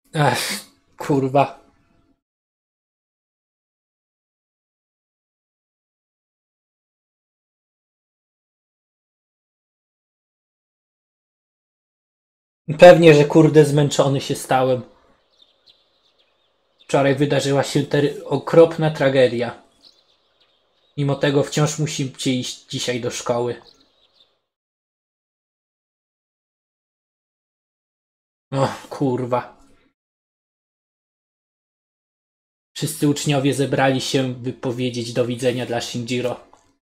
Kurwa. Pewnie, że kurde zmęczony się stałem. Wczoraj wydarzyła się okropna tragedia. Mimo tego wciąż musicie iść dzisiaj do szkoły. O, kurwa. Wszyscy uczniowie zebrali się, by powiedzieć do widzenia dla Shinjiro.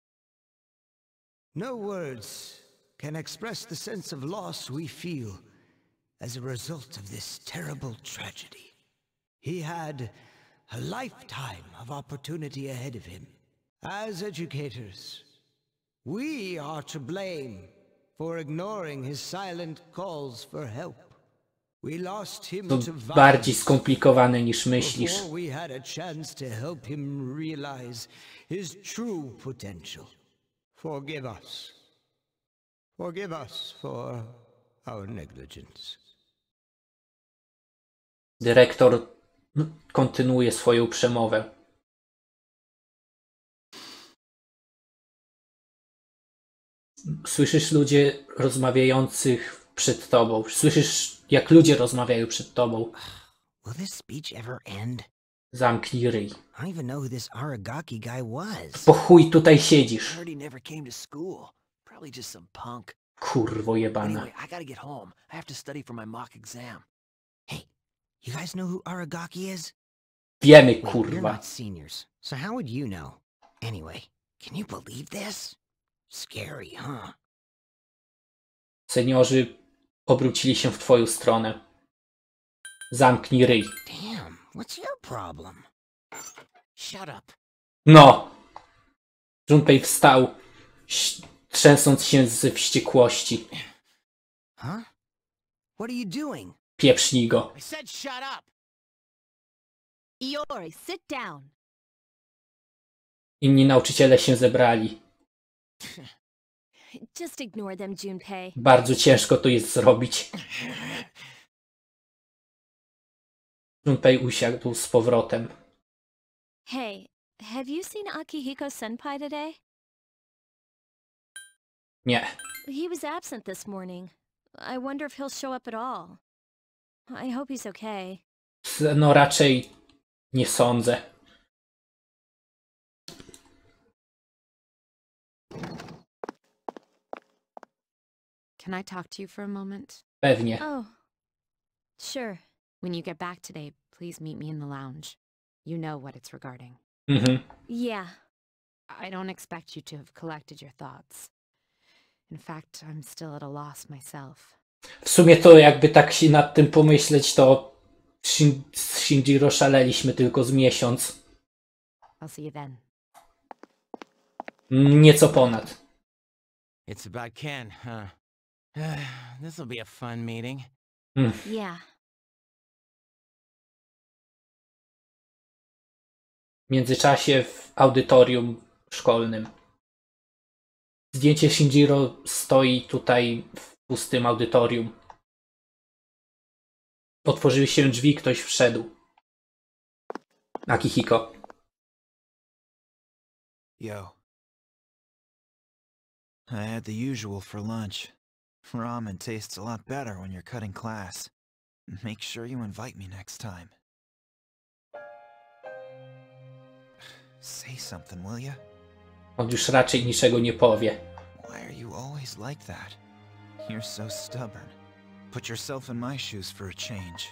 No words can express the sense of loss we feel as a result of this terrible tragedy. He had a lifetime of opportunity ahead of him. As educators, we are to blame for ignoring his silent calls for help. We lost him To to bardziej violence skomplikowane niż myślisz. before we had a chance to help him realize his true potential. Forgive us. Forgive us for our negligence. Dyrektor kontynuuje swoją przemowę. Słyszysz ludzie rozmawiających przed tobą. Słyszysz, jak ludzie rozmawiają przed tobą. Will this speech ever end? Zamknij ryj. I don't even know who this Aragaki guy was. Po chuj tutaj siedzisz. Heard he never came to school. Probably just some punk. Kurwo jebana. Anyway, I gotta get home. I have to study for my mock exam. Hey, you guys know who Aragaki is? Wiemy, Wait, you're kurwa. not seniors, so how would you know? Anyway, can you believe this? Scary, huh? Seniorzy obrócili się w twoją stronę. Zamknij ryj. Damn, what's your problem? Shut up. No! Junpei wstał, trzęsąc się z wściekłości. Huh? What are you doing? Pieprznij go. I said shut up. Iori, sit down. Inni nauczyciele się zebrali. Just ignore them, Junpei. Bardzo ciężko to jest zrobić. Junpei usiadł z powrotem. Hey, have you seen Akihiko Senpai today? Nie. He was absent this morning. I wonder if he'll show up at all. I hope he's okay. No raczej nie sądzę. Can I talk to you for a moment? Pewnie. Oh, sure. When you get back today, please meet me in the lounge. You know what it's regarding. Yeah. I don't expect you to have collected your thoughts. In fact, I'm still at a loss myself. W sumie to jakby tak się nad tym pomyśleć, to z Shinjiro szaleliśmy tylko z miesiąc. I'll see you then. Nieco ponad. It's about Ken, huh? This'll be a fun meeting. Yeah. W międzyczasie w audytorium szkolnym. Zdjęcie Shinjiro stoi tutaj w pustym audytorium. Otworzyły się drzwi, ktoś wszedł. Akihiko. Yo. I had the usual for lunch. Ramen tastes a lot better when you're cutting class. Make sure you invite me next time. Say something, will ya? On już raczej niczego nie powie. Why are you always like that? You're so stubborn. Put yourself in my shoes for a change.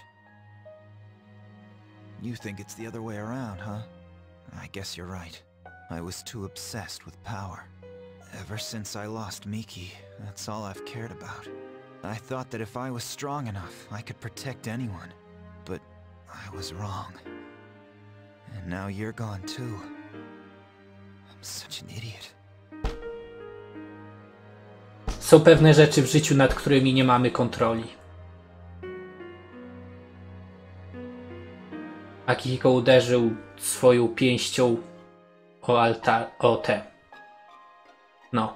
You think it's the other way around, huh? I guess you're right. I was too obsessed with power. Ever since I lost Miki, that's all I've cared about. I thought that if I was strong enough, I could protect anyone. But I was wrong. And now you're gone too. I'm such an idiot. Są pewne rzeczy w życiu, nad którymi nie mamy kontroli. Akihiko uderzył swoją pięścią o te. No.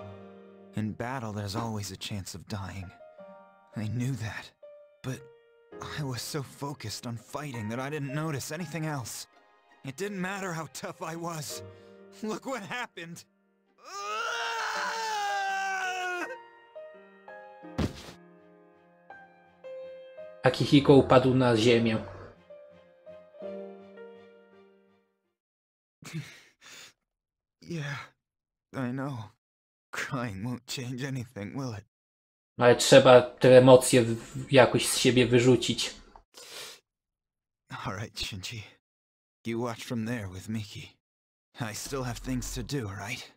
In battle, there's always a chance of dying. I knew that. But I was so focused on fighting that I didn't notice anything else. It didn't matter how tough I was. Look what happened. Akihiko upadł na ziemię. Yeah, I know. Crying won't change anything, will it? Ale trzeba te emocje jakoś z siebie wyrzucić. All right, Shinji. You watch from there with Miki. I still have things to do, right?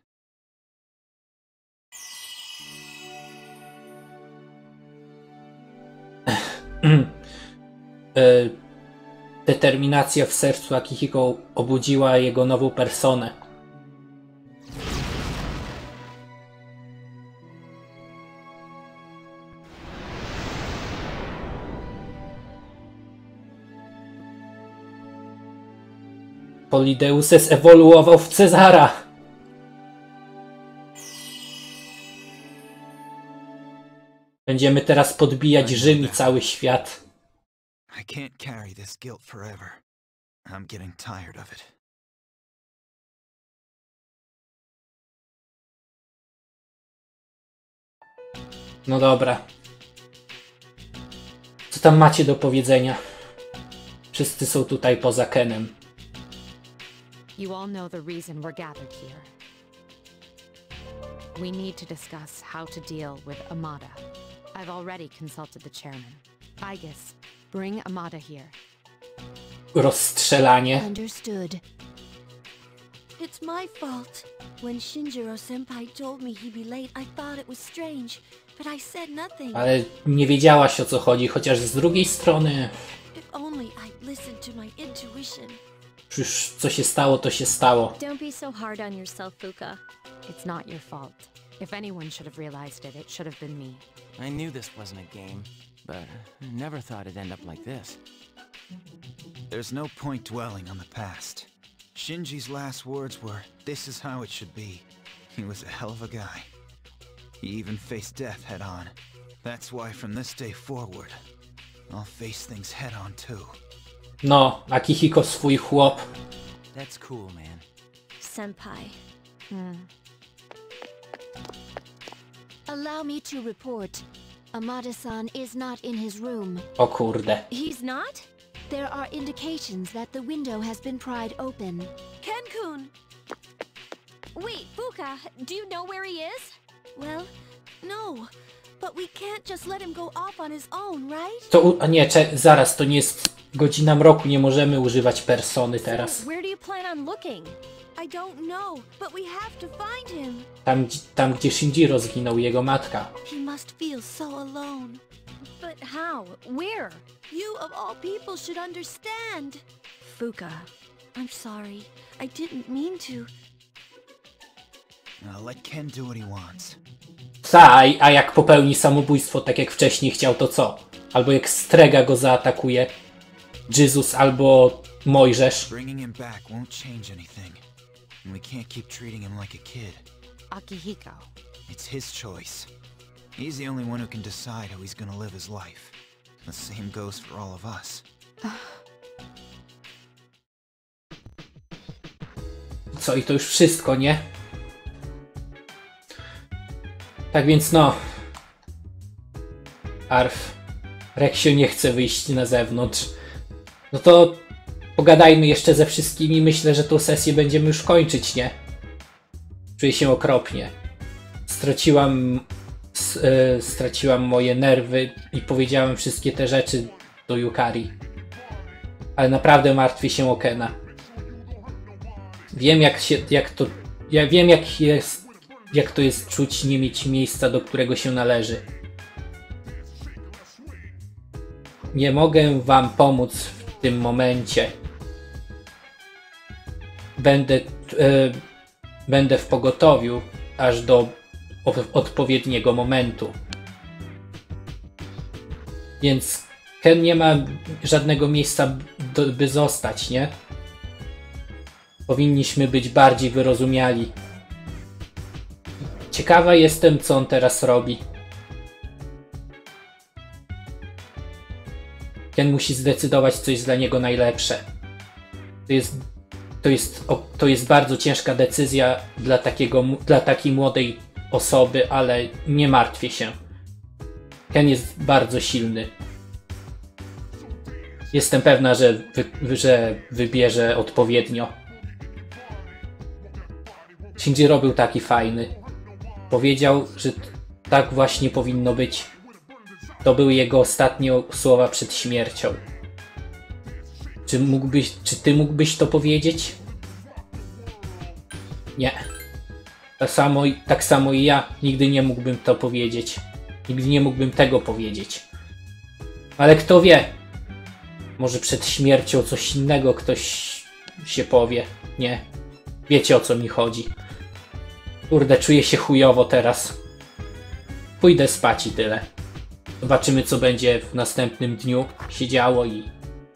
Determinacja w sercu Akihiko obudziła jego nową personę. Polydeuces ewoluował w Cezara. Będziemy teraz podbijać Rzym i cały świat. I can't carry this guilt forever. I'm getting tired of it. No dobra. Co tam macie do powiedzenia? Wszyscy są tutaj poza Kenem. You all know the reason we're gathered here. We need to discuss how to deal with Amada. I've already consulted the chairman. Aigis, bring Amada here. Rozstrzelanie. Understood. It's my fault. When Shinjiro-senpai told me he'd be late, I thought it was strange, but I said nothing. Ale nie wiedziałaś, o co chodzi, chociaż z drugiej strony... If only I'd listened to my intuition. Już co się stało, to się stało. Don't be so hard on yourself, Fuka. It's not your fault. If anyone should have realized it, it should have been me. I knew this wasn't a game, but I never thought it'd end up like this. There's no point dwelling on the past. Shinji's last words were, "This is how it should be." He was a hell of a guy. He even faced death head on. That's why from this day forward, I'll face things head on too. No, Akihiko swój chłop. That's cool, man. Senpai. Allow me to report. Amada-san is not in his room. O kurde. He's not? There are indications that the window has been pried open. Ken-kun! Wait, Fuka, do you know where he is? Well, no. But we can't just let him go off on his own, right? To, a nie, zaraz, to nie jest godzina mroku, nie możemy używać persony teraz. Where do you plan on looking? I don't know, but we have to find him. Tam gdzie Shinjiro zginął, jego matka. He must feel so alone. But how? Where? You of all people should understand. Fuka. I'm sorry. I didn't mean to. Now let Ken do what he wants. A jak popełni samobójstwo, tak jak wcześniej chciał, to co? Albo jak Strega go zaatakuje, Jezus albo Mojżesz. Bringing him back won't change anything. And we can't keep treating him like a kid. Akihiko. It's his choice. He's the only one who can decide how he's gonna live his life. The same goes for all of us. Co, i to już wszystko, nie? Tak więc no. Reksio nie chce wyjść na zewnątrz. No to pogadajmy jeszcze ze wszystkimi. Myślę, że tą sesję będziemy już kończyć, nie? Czuję się okropnie. Straciłam moje nerwy i powiedziałem wszystkie te rzeczy do Yukari. Ale naprawdę martwię się o Kena. Wiem jak to jest czuć nie mieć miejsca, do którego się należy. Nie mogę wam pomóc w tym momencie. Będę w pogotowiu aż do odpowiedniego momentu. Więc Ken nie ma żadnego miejsca, by zostać, nie? Powinniśmy być bardziej wyrozumiali. Ciekawa jestem, co on teraz robi. Ken musi zdecydować, co jest dla niego najlepsze. To jest bardzo ciężka decyzja dla takiej młodej osoby, ale nie martwię się. Ken jest bardzo silny. Jestem pewna, że wybierze odpowiednio. Shinjiro był taki fajny. Powiedział, że tak właśnie powinno być. To były jego ostatnie słowa przed śmiercią. Czy ty mógłbyś to powiedzieć? Nie. Tak samo i ja nigdy nie mógłbym to powiedzieć. Nigdy nie mógłbym tego powiedzieć. Ale kto wie? Może przed śmiercią coś innego ktoś się powie. Nie. Wiecie, o co mi chodzi. Kurde, czuję się chujowo teraz. Pójdę spać i tyle. Zobaczymy, co będzie w następnym dniu się działo i...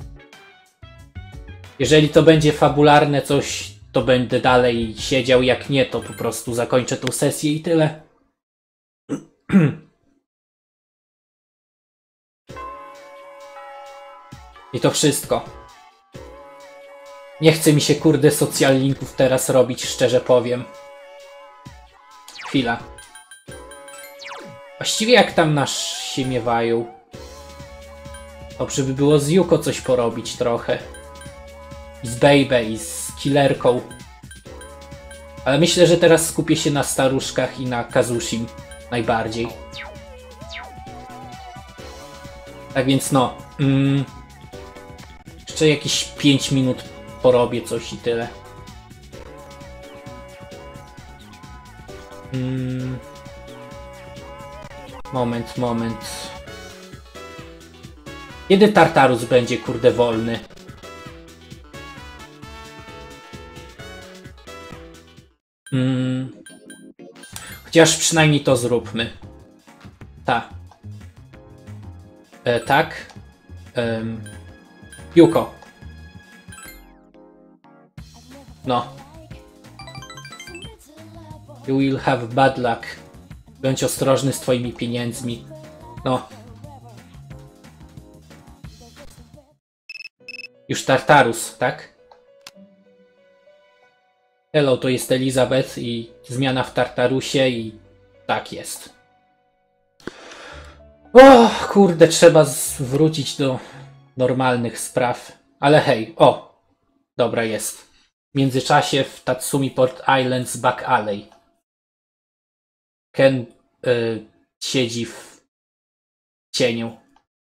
Jeżeli to będzie fabularne coś, to będę dalej siedział. Jak nie, to po prostu zakończę tą sesję i tyle. I to wszystko. Nie chce mi się, kurde, social linków teraz robić, szczerze powiem. Chwila. Właściwie jak tam nasz się miewają? Dobrze by było z Yuko coś porobić trochę. I z Baby, i z Killerką. Ale myślę, że teraz skupię się na staruszkach i na Kazushim najbardziej. Tak więc no. Jeszcze jakieś 5 minut porobię coś i tyle. Moment. Kiedy Tartarus będzie, kurde, wolny? Chociaż przynajmniej to zróbmy. Tak. Yuko. No. You will have bad luck. Bądź ostrożny z twoimi pieniędzmi. No. Już Tartarus, tak? Hello, to jest Elizabeth i zmiana w Tartarusie i tak jest. O, kurde, trzeba wrócić do normalnych spraw. Ale hej, o! Dobra, jest. W międzyczasie w Tatsumi Port Islands Back Alley. Ken siedzi w cieniu.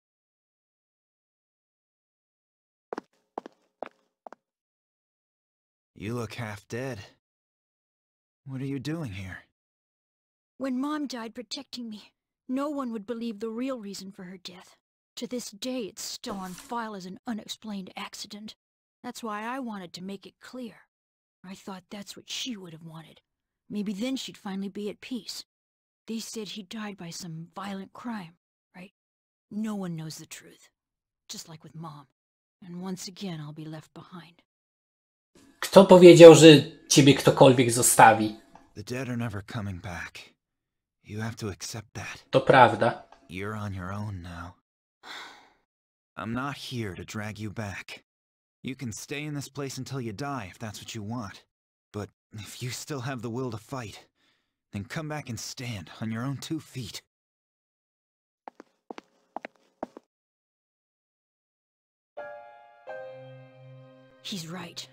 You look half dead. What are you doing here? When Mom died protecting me, no one would believe the real reason for her death. To this day, it's still on file as an unexplained accident. That's why I wanted to make it clear. I thought that's what she would have wanted. Maybe then she'd finally be at peace. They said he died by some violent crime, right? No one knows the truth. Just like with Mom. And once again, I'll be left behind. Kto powiedział, że ciebie ktokolwiek zostawi? The dead are never coming back. You have to accept that. To prawda. You're on your own now. I'm not here to drag you back. You can stay in this place until you die if that's what you want. But if you still have the will to fight, then come back and stand on your own 2 feet. He's right.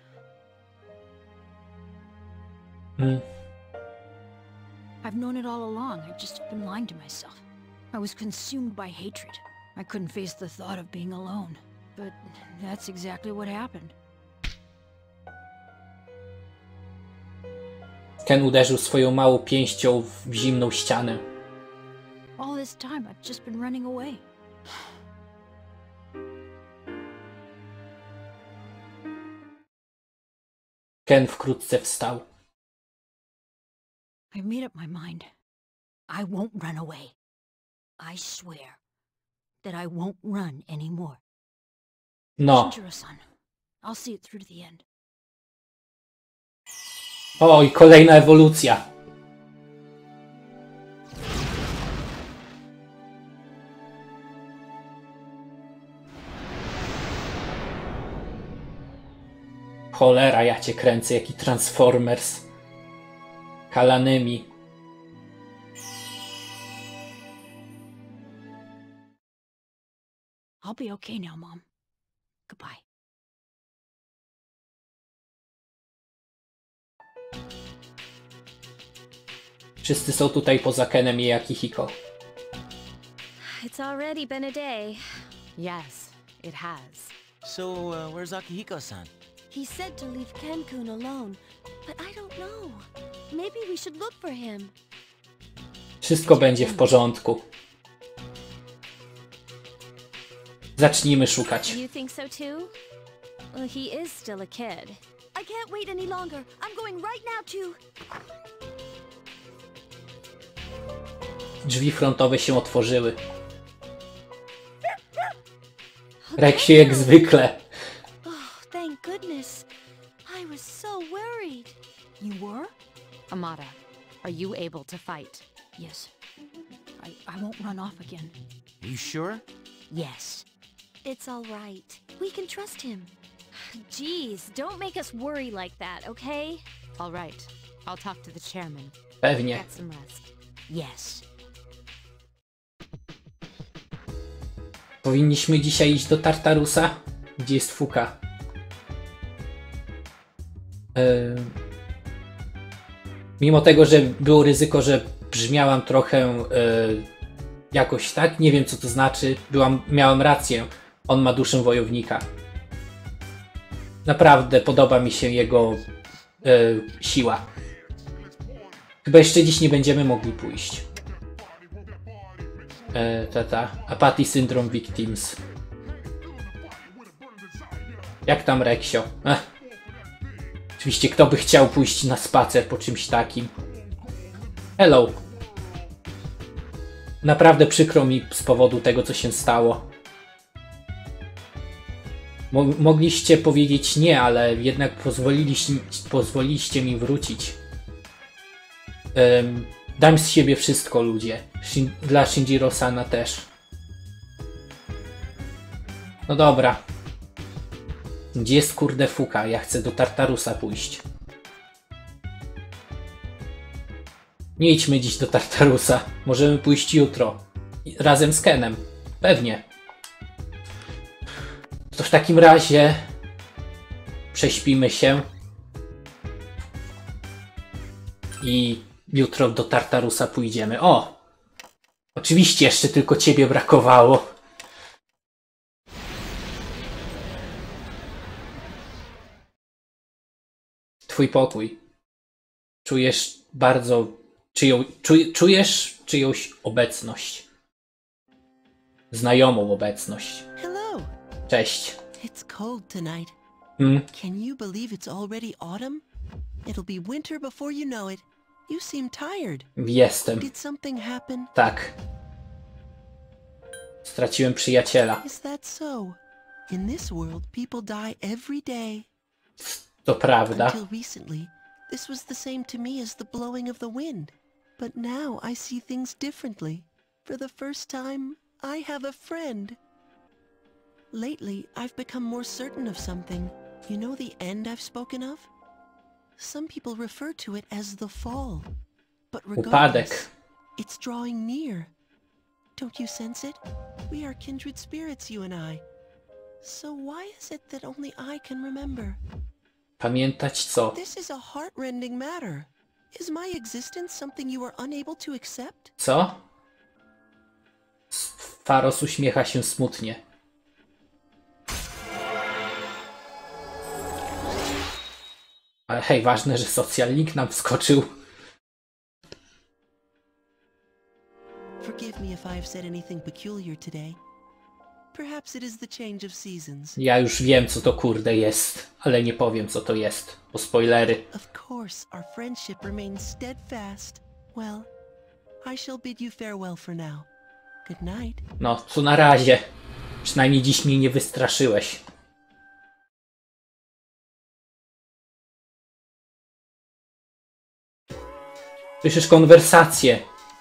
I've known it all along. I've just been lying to myself. I was consumed by hatred. I couldn't face the thought of being alone. But that's exactly what happened. Ken uderzył swoją małą pięścią w zimną ścianę. All this time I've just been running away. Ken wkrótce wstał. I've made up my mind. I won't run away. I swear that I won't run anymore. No. Shinjiro-san, I'll see it through to the end. O, i kolejna ewolucja. Cholera, ja cię kręcę, jaki Transformers. Kalanymi. I'll be okay now, Mom. Goodbye. Wszyscy są tutaj poza Kenem i Akihiko. It's already been a day. Yes, it has. So, where's Akihiko-san? He said to leave Ken-kun alone, but I don't know. Maybe we should look for him. Wszystko będzie w porządku. Zacznijmy szukać. You think so too? Well, he is still a kid. I can't wait any longer. I'm going right now to... Drzwi frontowe się otworzyły. Reksiu jak zwykle. Oh, thank goodness. I was so worried. You were? Amada, are you able to fight? Yes. I won't run off again. Are you sure? Yes. It's all right. We can trust him. Jeez, don't make us worry like that, okay? All right, I'll talk to the chairman. Pewnie. Get some rest. Yes. Powinniśmy dzisiaj iść do Tartarusa? Gdzie jest Fuka? Mimo tego, że było ryzyko, że brzmiałam trochę jakoś tak, nie wiem co to znaczy, miałam rację. On ma duszę wojownika. Naprawdę podoba mi się jego siła. Chyba jeszcze dziś nie będziemy mogli pójść. Apathy Syndrome Victims. Jak tam Reksio? Oczywiście kto by chciał pójść na spacer po czymś takim. Hello. Naprawdę przykro mi z powodu tego, co się stało. Mogliście powiedzieć nie, ale jednak pozwoliliście mi wrócić. Dam z siebie wszystko, ludzie. Dla Shinjiro-sana też. No dobra. Gdzie jest kurde Fuka? Ja chcę do Tartarusa pójść. Nie idźmy dziś do Tartarusa. Możemy pójść jutro. Razem z Kenem. Pewnie. To w takim razie prześpimy się. I jutro do Tartarusa pójdziemy. O! Oczywiście jeszcze tylko ciebie brakowało. Twój pokój. Czujesz bardzo... Czujesz czyjąś obecność. Znajomą obecność. Hello. Cześć. It's cold tonight. Hmm? Can you believe it's already autumn? It'll be winter before you know it. You seem tired. Jestem. Did something happen? Tak. Straciłem przyjaciela. Is that so? In this world, people die every day. To prawda. Until recently, this was the same to me as the blowing of the wind. But now I see things differently. For the first time, I have a friend. Lately, I've become more certain of something. You know the end I've spoken of? Some people refer to it as the fall. But regardless, it's drawing near. Don't you sense it? We are kindred spirits, you and I. So why is it that only I can remember? Pamiętać co? This is a heart-rending matter. Is my existence something you are unable to accept? Co? Pharos uśmiecha się smutnie. Ale hej, ważne, że social link nam wskoczył. Forgive me if I have said anything peculiar today. Perhaps it is the change of seasons. Ja już wiem, co to kurde jest, ale nie powiem, co to jest, bo spoilery. Of course, our friendship remains steadfast. Well, I shall bid you farewell for now. Good night. No, to na razie. Przynajmniej dziś mnie nie wystraszyłeś. Słyszysz konwersację.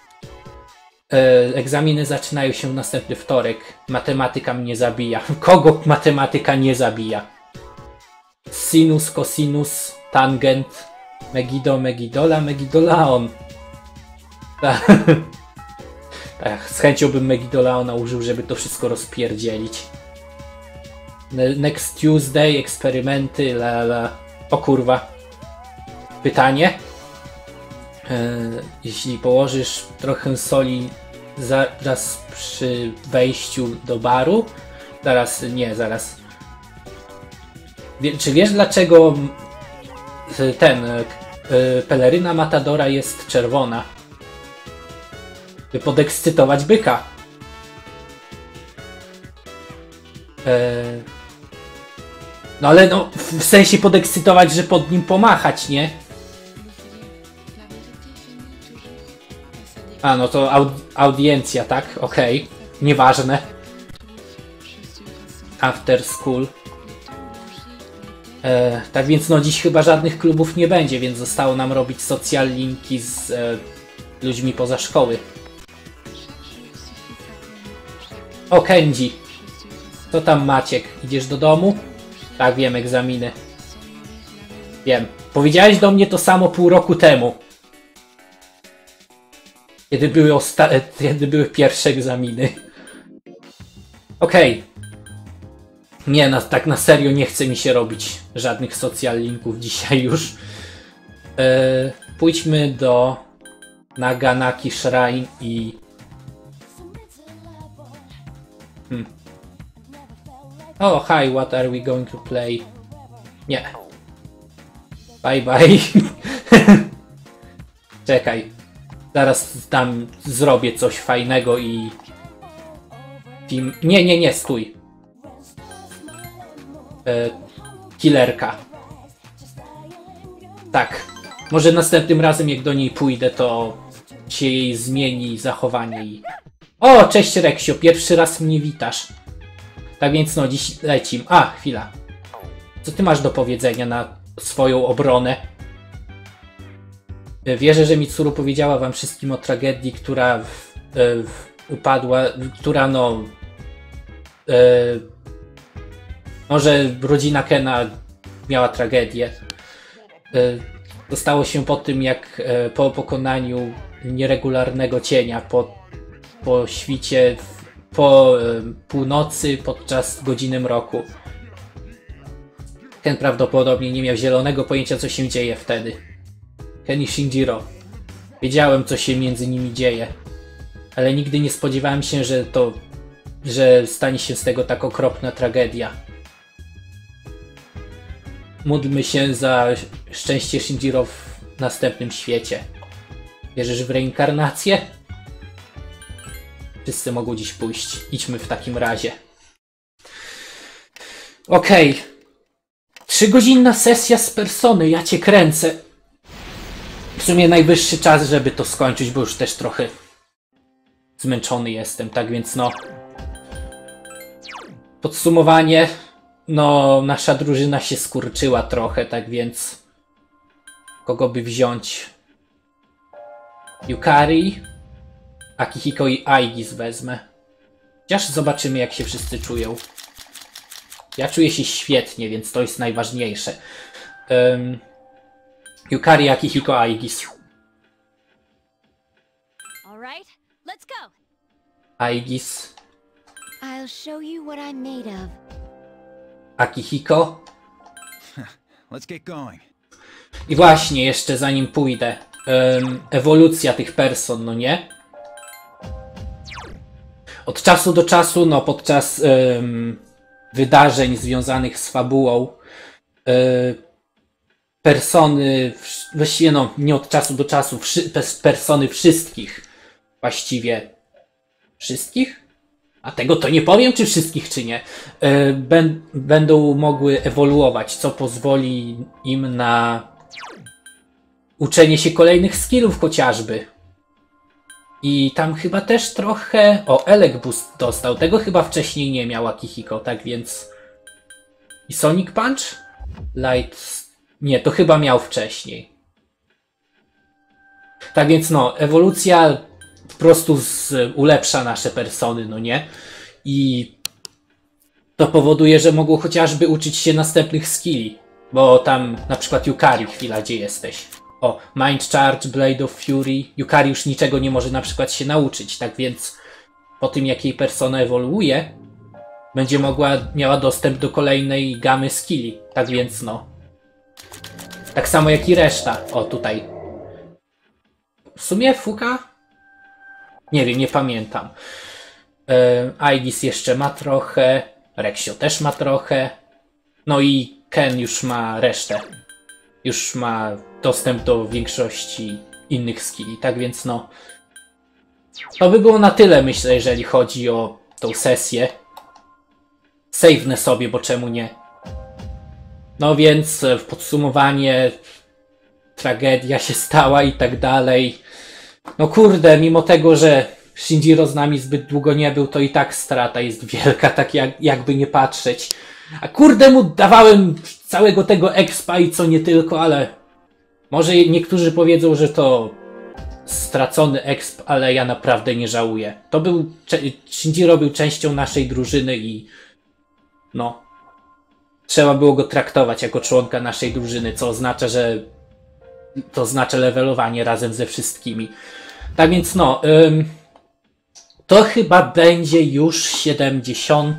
Egzaminy zaczynają się w następny wtorek. Matematyka mnie zabija. Kogo matematyka nie zabija? Sinus, cosinus, tangent, Megiddo, Megidola, Megidolaon. Tak. Tak, z chęcią bym Megidolaona użył, żeby to wszystko rozpierdzielić. Next Tuesday, eksperymenty, O kurwa. Pytanie. Jeśli położysz trochę soli zaraz przy wejściu do baru, zaraz. Czy wiesz dlaczego peleryna Matadora jest czerwona? By podekscytować byka. No ale no, w sensie podekscytować, że pod nim pomachać, nie? A, no to audiencja, tak? Okej. Nieważne. After school. Tak więc no dziś chyba żadnych klubów nie będzie, więc zostało nam robić social linki z ludźmi poza szkoły. O, Kenji. Co tam, Maciek? Idziesz do domu? Tak, wiem, egzaminy. Wiem. Powiedziałeś do mnie to samo pół roku temu. Kiedy były pierwsze egzaminy. Okej. Nie, tak na serio nie chce mi się robić żadnych social linków dzisiaj już. Pójdźmy do Naganaki Shrine i... Oh, hi, what are we going to play? Nie. Bye bye. Czekaj. Zaraz tam zrobię coś fajnego i... Nie, stój. Killerka. Tak. Może następnym razem jak do niej pójdę, to się jej zmieni zachowanie i... O, cześć Reksio, pierwszy raz mnie witasz. Tak więc no, dziś lecim. A, chwila. Co ty masz do powiedzenia na swoją obronę? Wierzę, że Mitsuru powiedziała wam wszystkim o tragedii, która upadła, która no... może rodzina Kena miała tragedię. To się po tym, jak po pokonaniu nieregularnego cienia, po świcie, po północy, podczas godziny mroku. Ken prawdopodobnie nie miał zielonego pojęcia, co się dzieje wtedy. Ken i Shinjiro. Wiedziałem, co się między nimi dzieje. Ale nigdy nie spodziewałem się, że stanie się z tego tak okropna tragedia. Módlmy się za szczęście Shinjiro w następnym świecie. Wierzysz w reinkarnację? Wszyscy mogą dziś pójść. Idźmy w takim razie. Okej. 3-godzinna sesja z Persony. Ja cię kręcę. W sumie najwyższy czas, żeby to skończyć, bo już też trochę zmęczony jestem. Tak więc no... Podsumowanie. No, nasza drużyna się skurczyła trochę, tak więc... Kogo by wziąć? Yukari, Akihiko i Aigis wezmę. Chociaż zobaczymy, jak się wszyscy czują. Ja czuję się świetnie, więc to jest najważniejsze. Yukari, Akihiko, Aigis. Aigis. I'll show you what I'm made of. Akihiko. Let's get going. I właśnie, jeszcze zanim pójdę. Ewolucja tych person, no nie? Od czasu do czasu, no podczas wydarzeń związanych z fabułą, persony, właściwie no nie od czasu do czasu, persony wszystkich, właściwie wszystkich? A tego to nie powiem, czy wszystkich, czy nie. Będą mogły ewoluować, co pozwoli im na uczenie się kolejnych skillów chociażby. I tam chyba też trochę... O, Elec Boost dostał. Tego chyba wcześniej nie miał Akihiko, tak więc... I Sonic Punch? Light... Nie, to chyba miał wcześniej. Tak więc no, ewolucja po prostu ulepsza nasze persony, no nie? I to powoduje, że mogą chociażby uczyć się następnych skilli. Bo tam na przykład Yukari, chwila, gdzie jesteś? O, Mind Charge, Blade of Fury. Yukari już niczego nie może na przykład się nauczyć, tak więc po tym jak jej persona ewoluuje, będzie miała dostęp do kolejnej gamy skilli. Tak więc no. Tak samo jak i reszta. O, tutaj. W sumie Fuka? Nie wiem, nie pamiętam. Aegis jeszcze ma trochę. Rexio też ma trochę. No i Ken już ma resztę. Już ma dostęp do większości innych skilli. Tak więc no. To by było na tyle, myślę, jeżeli chodzi o tą sesję. Save'nę sobie, bo czemu nie? No więc w podsumowanie tragedia się stała i tak dalej. No kurde, mimo tego, że Shinjiro z nami zbyt długo nie był, to i tak strata jest wielka, tak jakby nie patrzeć. A kurde mu dawałem całego tego expa i co nie tylko, ale może niektórzy powiedzą, że to stracony exp, ale ja naprawdę nie żałuję. Shinjiro był częścią naszej drużyny i no, trzeba było go traktować jako członka naszej drużyny, co oznacza, że to oznacza levelowanie razem ze wszystkimi. Tak więc no, to chyba będzie już 70.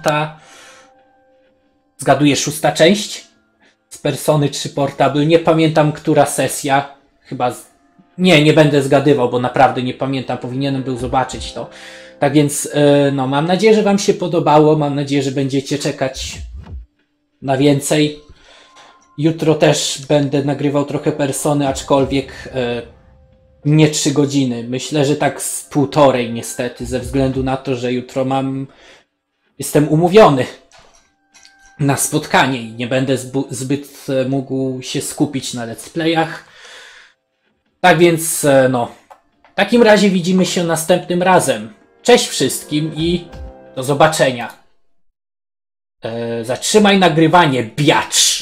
Zgaduję 6. część z Persony 3 Portable. Nie pamiętam, która sesja. Chyba... Nie będę zgadywał, bo naprawdę nie pamiętam. Powinienem był zobaczyć to. Tak więc, no, mam nadzieję, że wam się podobało. Mam nadzieję, że będziecie czekać na więcej. Jutro też będę nagrywał trochę Persony, aczkolwiek nie 3 godziny. Myślę, że tak z 1,5 niestety, ze względu na to, że jutro jestem umówiony na spotkanie i nie będę zbyt mógł się skupić na let's playach. Tak więc, no, w takim razie widzimy się następnym razem. Cześć wszystkim i do zobaczenia. Zatrzymaj nagrywanie, biacz!